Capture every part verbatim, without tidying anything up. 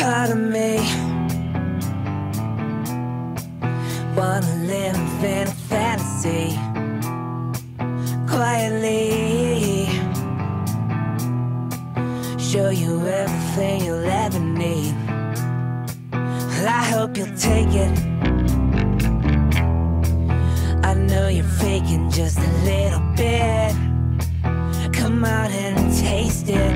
part of me wanna live in a fantasy quietly, show you everything you'll ever need. Well, I hope you'll take it. I know you're faking just a little bit. Come on and taste it.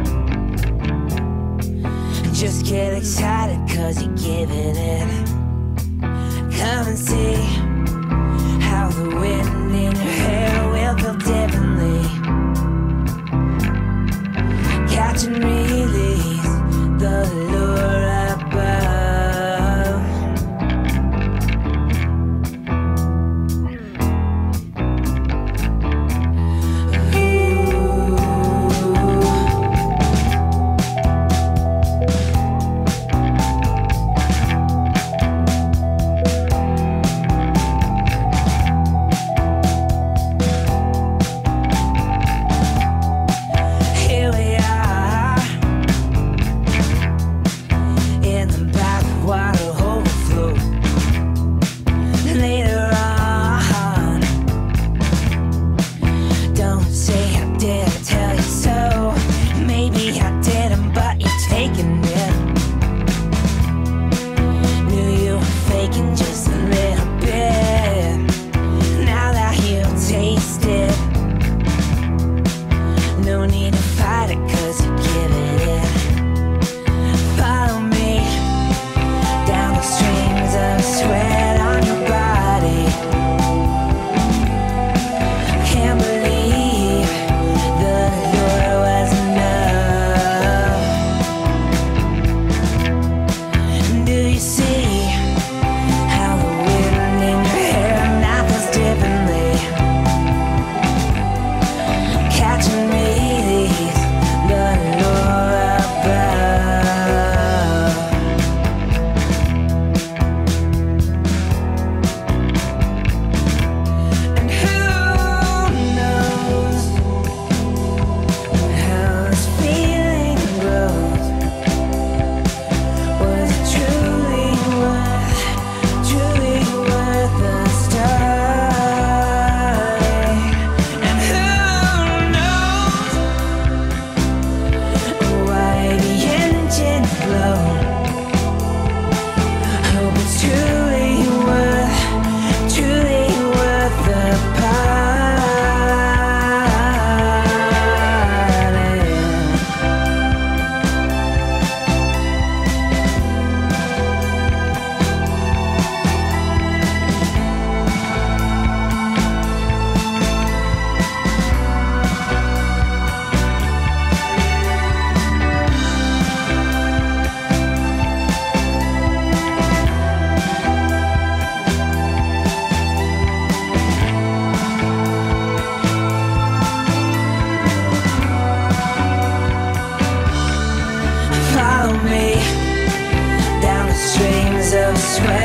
Just get excited cause you're giving it. Come and see how the wind in your hair will feel differently. Catch and release the lure above. Follow me down the streams of sweat.